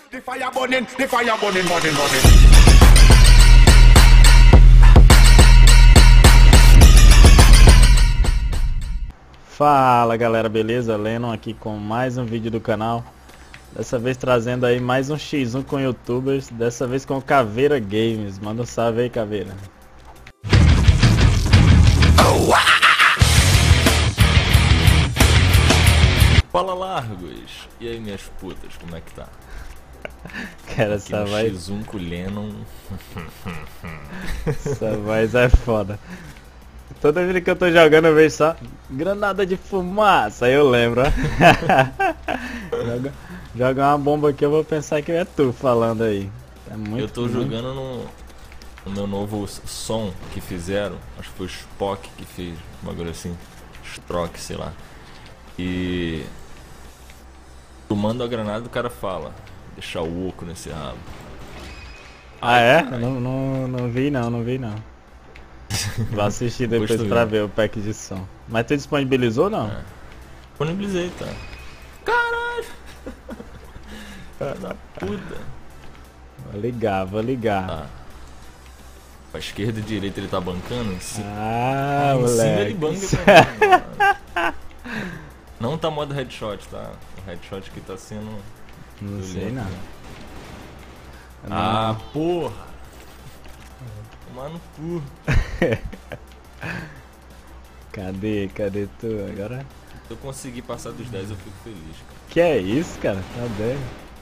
The fire burning, burning. Fala galera, beleza? Lennon aqui com mais um vídeo do canal. Dessa vez trazendo aí mais um X1 com youtubers. Dessa vez com o Caveira Games. Manda um salve aí, Caveira. Fala Largos! E aí minhas putas, como é que tá? Cara, aqui essa voz... X1 com o Lennon. Essa voz é foda. Toda vez que eu tô jogando eu vejo só granada de fumaça, aí eu lembro, ó. Joga uma bomba aqui, eu vou pensar que é tu falando aí. É muito Eu tô jogando no meu novo som que fizeram. Acho que foi o Spock que fez, uma coisa assim. Stroke, sei lá. E... tu manda a granada e o cara fala: deixar o oco nesse rabo. Ah, é? Carai. Não vi não. Vou assistir depois pra ver o pack de som. Mas tu disponibilizou ou não? É. Disponibilizei, tá? Caralho! Cara da puta! Vou ligar. Tá. Pra esquerda e direita ele tá bancando? Em cima, Ah, em cima moleque. ele banca também. Não tá modo headshot, tá? O headshot que tá sendo... Não sei não. Ah, porra! Tomar no cu. Cadê tu agora? Se eu conseguir passar dos 10 eu fico feliz, cara. Que é isso, cara? Tá bem.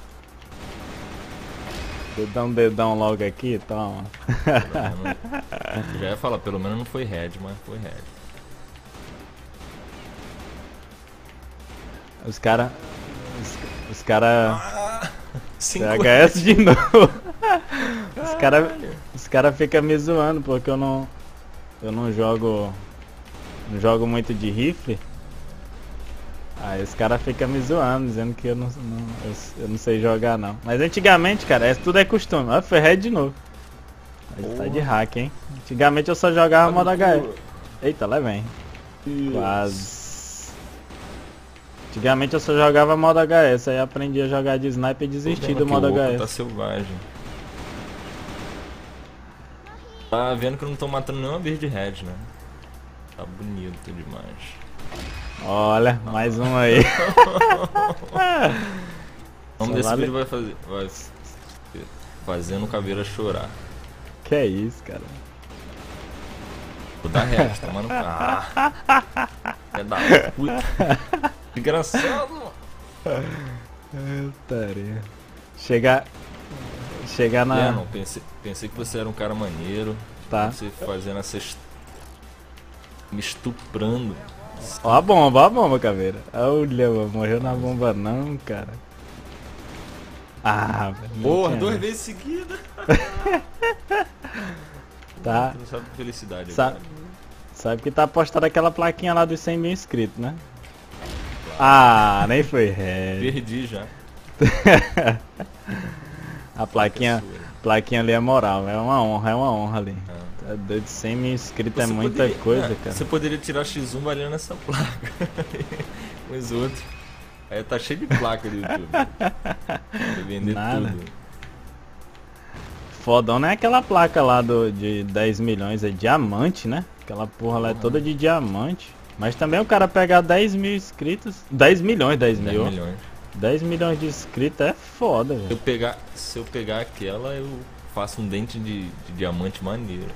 Dedão logo aqui, toma. Eu já ia falar, pelo menos não foi head, mas foi head. Os cara... Cinco CHS de novo. Os cara ficam me zoando porque eu não jogo muito de rifle. Aí os cara ficam me zoando, dizendo que eu não sei jogar não. Mas antigamente, cara, tudo é costume. Ó, foi red de novo. Aí tá de hack, hein. Antigamente eu só jogava modo HS. Eita, lá vem. Quase. Antigamente eu só jogava modo HS, aí aprendi a jogar de sniper e desisti do modo HS. Tá selvagem. Tá vendo que eu não tô matando nenhuma vez de head, né? Tá bonito demais. Olha, mais um aí. Vamos desse vídeo vai fazendo o Caveira chorar. Que é isso, cara? Vou dar head, tomando... Ah! É da puta. Engraçado, mano. Taria. Chegar na... Lennon, pensei que você era um cara maneiro. Tá. Você fazendo essas... me estuprando. Ó a bomba, Caveira. Olha, mano, morreu na bomba não, cara. Ah, velho. Porra, 2 vezes seguidas. Tá. Não sabe que felicidade. Sabe que tá postada aquela plaquinha lá dos 100 mil inscritos, né? Ah, nem foi ré. Perdi já. A plaquinha ali é moral, é uma honra ali. Tá doido, 100 mil inscritos é muita coisa, cara. Você poderia tirar X1 valendo essa placa. Com os outros. Aí tá cheio de placa do YouTube. Vai vender tudo. Fodão não é aquela placa lá de 10 milhões, é diamante, né? Aquela porra lá é toda de diamante. Mas também o cara pegar 10 mil inscritos. 10 milhões. 10 milhões de inscritos é foda, velho. Se eu pegar aquela, eu faço um dente de diamante maneiro.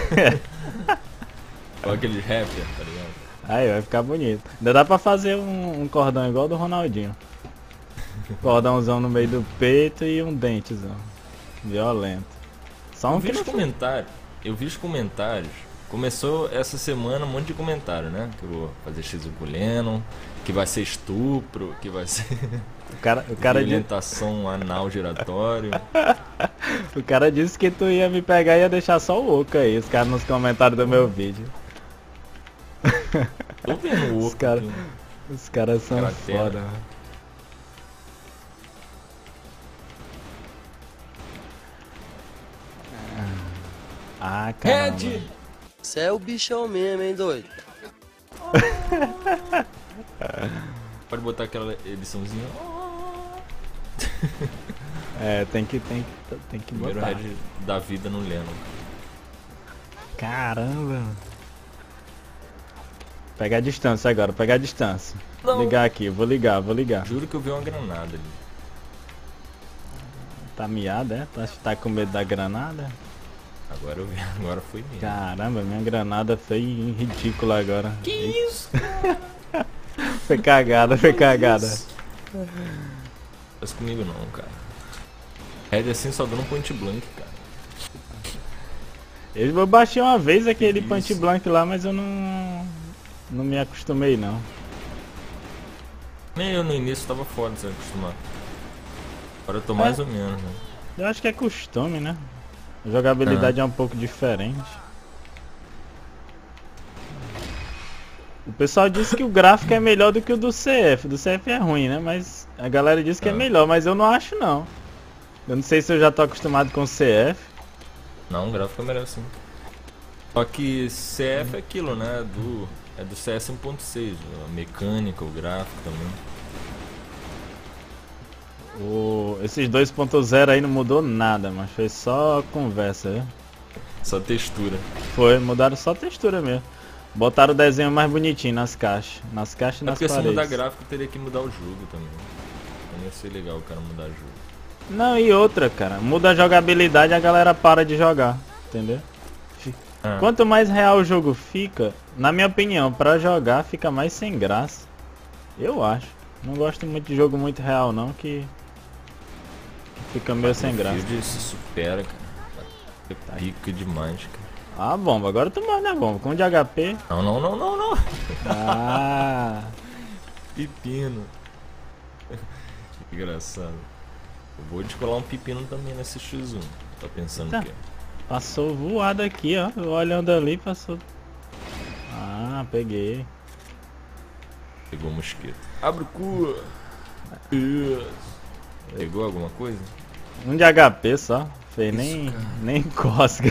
Igual aquele rapper, tá ligado? Aí vai ficar bonito. Ainda dá pra fazer um cordão igual do Ronaldinho. Cordãozão no meio do peito e um dentezão. Violento. Só um Eu vi os comentários. Começou essa semana um monte de comentário, né? Que eu vou fazer X1 com o Lennon, que vai ser estupro, que vai ser o cara violentação anal giratório. O cara disse que tu ia me pegar e ia deixar só o oco aí, os caras nos comentários do meu vídeo. Tô vendo o oco. Os caras são foda. Ah, caramba. Você é o bichão mesmo, hein, doido? Pode botar aquela ediçãozinha. É, tem que Primeiro botar. head da vida no Lennon. Caramba. Pegar a distância agora, pegar a distância. Não. Ligar aqui, vou ligar. Juro que eu vi uma granada ali. Tá miado, é? Tá com medo da granada? Agora eu vi, agora foi mesmo. Caramba, minha granada foi ridícula agora. Que isso? Foi cagada. Faz comigo não, cara. Head assim só dando um point blank, cara. Eu baixei uma vez aquele Isso. punch blank lá, mas eu não me acostumei não. Nem eu no início tava foda de se acostumar. Agora eu tô mais ou menos, né? Eu acho que é costume, né? A jogabilidade é um pouco diferente. O pessoal disse que o gráfico é melhor do que o do CF. Do CF é ruim, né? Mas a galera disse que é melhor, mas eu não acho não. Eu não sei se eu já tô acostumado com o CF. Não, o gráfico é melhor sim. Só que CF é aquilo, né? É do CS 1.6, a mecânica, o gráfico também. Esses 2.0 aí não mudou nada, mas foi só conversa, viu? Só textura. Foi, mudaram só a textura mesmo. Botaram o desenho mais bonitinho nas caixas. Nas caixas e É nas porque se paredes. mudar gráfico teria que mudar o jogo também. Não ia ser legal o cara mudar jogo. Não, e outra, cara. Muda a jogabilidade, a galera para de jogar. Entendeu? Ah. Quanto mais real o jogo fica, na minha opinião, pra jogar fica mais sem graça. Eu acho. Não gosto muito de jogo muito real não, que fica meio sem graça. Battlefield se supera, cara. É pica demais, cara. Ah, bomba. Agora tu manda a bomba. Com de HP. Não. Ah. Pepino. Engraçado. Eu vou descolar um pepino também nesse X1. Tá pensando Tá. o quê? Passou voado aqui, ó. Eu olhando ali, passou. Ah, peguei. Pegou o mosquito. Abre o cu! Isso. Pegou alguma coisa? Um de HP só. Fez nem cosca.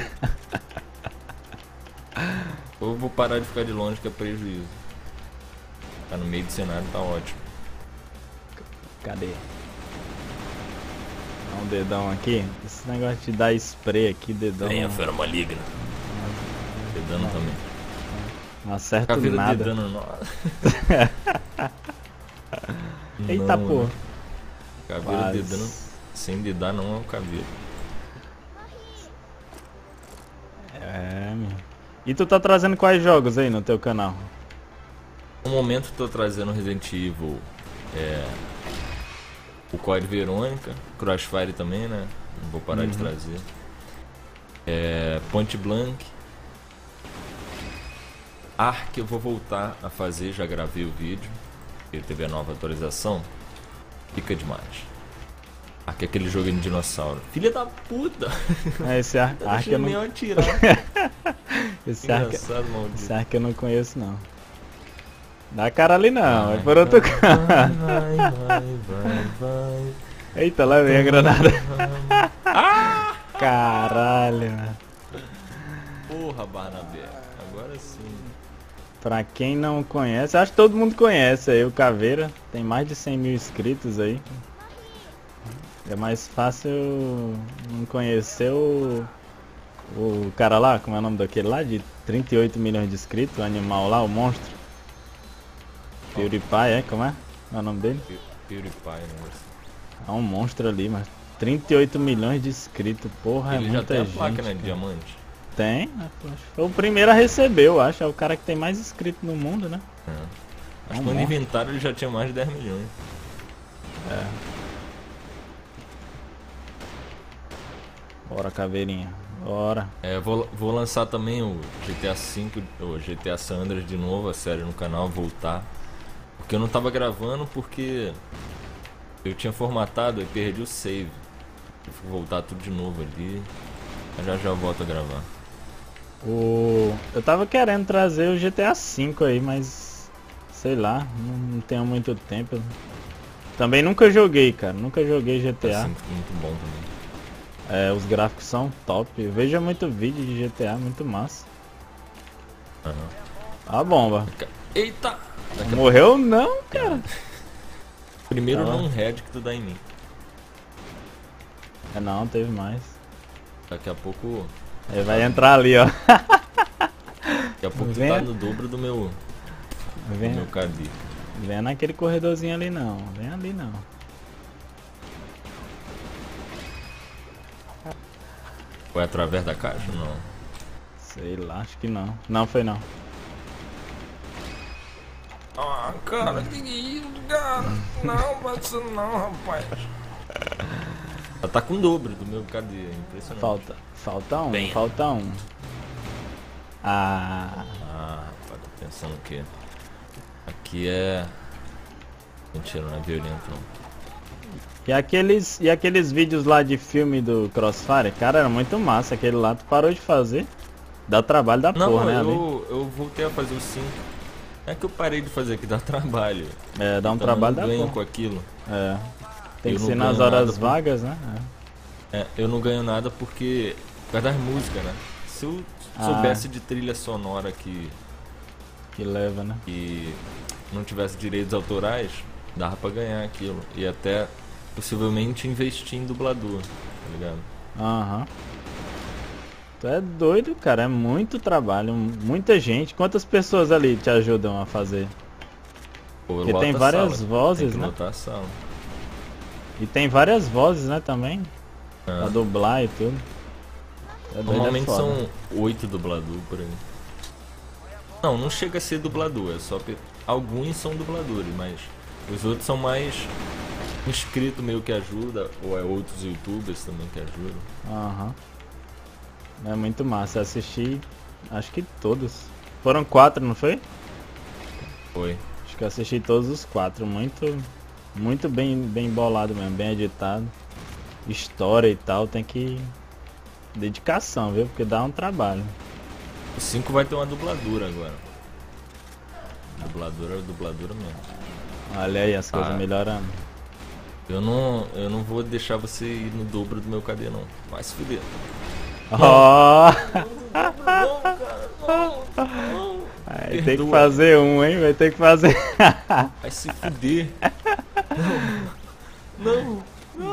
Ou eu vou parar de ficar de longe que é prejuízo. Tá no meio do cenário, tá ótimo. Cadê? Dá um dedão aqui. Esse negócio de dar spray aqui, dedão. Vem a fera maligna. Dedando também. Não acerta Caveira nada. dedando nós. Eita Não, porra. né? Caveira Quase. dedando sem dedar não é o caveiro. É, meu. E tu tá trazendo quais jogos aí no teu canal? No momento tô trazendo Resident Evil, o Code Verônica, Crossfire também, né? Não vou parar de trazer. Point Blank. Ark eu vou voltar a fazer, já gravei o vídeo. Ele teve a nova atualização. Fica demais. Ark é aquele jogo de dinossauro. Filha da puta! É, esse Ark eu não... atirar. Esse Ark Engraçado, maldito. Esse Ark eu não conheço não. Dá a cara ali não, é por outro canto. Vai. Eita, lá vem a granada. Caralho, mano. Porra, Barnabé. Agora sim. Pra quem não conhece, acho que todo mundo conhece aí o Caveira. Tem mais de 100 mil inscritos aí. É mais fácil não conhecer o cara lá, como é o nome daquele lá, de 38 milhões de inscritos, o animal lá, o monstro. PewDiePie, como é? Qual é o nome dele? PewDiePie, né? É um monstro ali, mas 38 milhões de inscritos, porra, Ele é já muita tem a gente. placa, né, de cara. diamante. Tem, foi o primeiro a receber, eu acho. É o cara que tem mais inscritos no mundo, né? Acho que no inventário ele já tinha mais de 10 milhões. Bora, Caveirinha. Bora. Vou lançar também o GTA V, o GTA San Andreas de novo, a série no canal, voltar. Porque eu não tava gravando porque eu tinha formatado e perdi o save. Eu vou voltar tudo de novo ali. Mas já eu volto a gravar. Eu tava querendo trazer o GTA V aí, mas sei lá, não tenho muito tempo. Também nunca joguei, cara. Nunca joguei GTA. Assim, ficou muito bom também. Os gráficos são top. Eu vejo muito vídeo de GTA, muito massa. A bomba. Eita! Morreu não, cara. Primeiro Tá lá. não head que tu dá em mim. É, não, teve mais. Daqui a pouco. Ele vai entrar ali, ó. Daqui a pouco tu Vem. tá no dobro do meu Vem, KD. vem naquele corredorzinho ali não. Vem ali não. Foi através da caixa? Não. Sei lá, acho que não. Não foi não. Ah, cara, que isso, cara? Não, mas isso não, rapaz. Ela tá com o dobro do meu KD, é impressionante. Falta um, Bem. falta um. Ah, Ah, rapaz, tô pensando que aqui é. Mentira, não é violento não. e aqueles vídeos lá de filme do Crossfire? Cara, era muito massa aquele lá. Tu parou de fazer. Dá trabalho da Não, porra, né? ali? eu voltei a fazer o 5. É que eu parei de fazer aqui, dá trabalho. É, dá um Então trabalho eu da não ganho porra. com aquilo. É. Tem Eu que não ser nas ganho horas nada por- vagas, né? Eu não ganho nada porque. Por causa das músicas, né? Se eu soubesse de trilha sonora Que leva, né? que não tivesse direitos autorais, dava pra ganhar aquilo. E até possivelmente investir em dublador, tá ligado? Aham. Tu é doido, cara. É muito trabalho. Muita gente. Quantas pessoas ali te ajudam a fazer? Pô, Porque lota tem a várias sala, vozes, tem que né? lotar a sala. E tem várias vozes, né, também. É. Pra dublar e tudo. É doido, Normalmente é foda. são 8 dubladores por aí. Não, não chega a ser dublador, é só alguns são dubladores, mas os outros são mais inscrito meio que ajuda, ou é outros youtubers também que ajudam. Aham. É muito massa. Eu assisti, acho que todos. Foram 4, não foi? Foi. Acho que eu assisti todos os 4. Muito bem bolado mesmo, bem editado. História e tal, tem que... Dedicação, viu? Porque dá um trabalho. O 5 vai ter uma dubladora agora. Dubladora mesmo. Olha aí as coisas Ah. melhorando. Eu não vou deixar você ir no dobro do meu KD não. Vai se fuder. Ó! Não, cara, não. Vai ter que Perdoa. fazer um, hein? Vai ter que fazer. Vai se fuder. Não.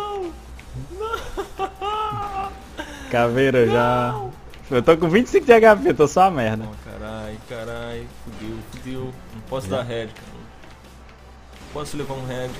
Caveira já. Eu tô com 25 de HP, tô só a merda. Oh, carai, fudeu. Não posso dar head, cara. Não posso levar um head.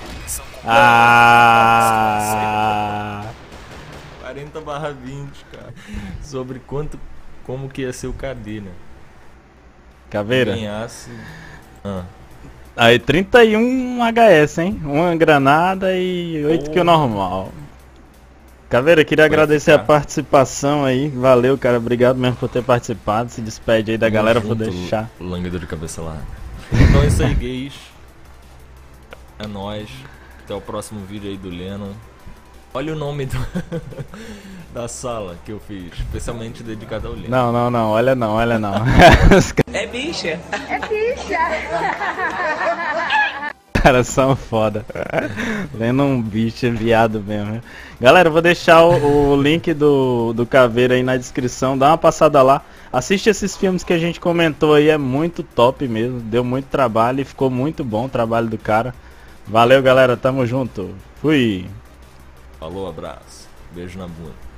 Ah! 40/20, cara. Sobre como que ia ser o KD, né? Caveira. Ganhasse. Ah. Aí 31 HS, hein? Uma granada e 8 que o normal. Caveira, queria agradecer ficar. a participação aí. Valeu, cara. Obrigado mesmo por ter participado. Se despede aí da galera por Junto, deixar. Languedor de cabeça lá. Então é isso aí, gays. É nóis. Até o próximo vídeo aí do Lennon. Olha o nome da sala que eu fiz, especialmente dedicada ao Lennon. Não, olha não. É bicha. Os caras são foda. Lendo um bicho viado mesmo. Galera, eu vou deixar o link do Caveira aí na descrição. Dá uma passada lá. Assiste esses filmes que a gente comentou aí. É muito top mesmo. Deu muito trabalho e ficou muito bom o trabalho do cara. Valeu, galera. Tamo junto. Fui. Falou, abraço. Beijo na bunda.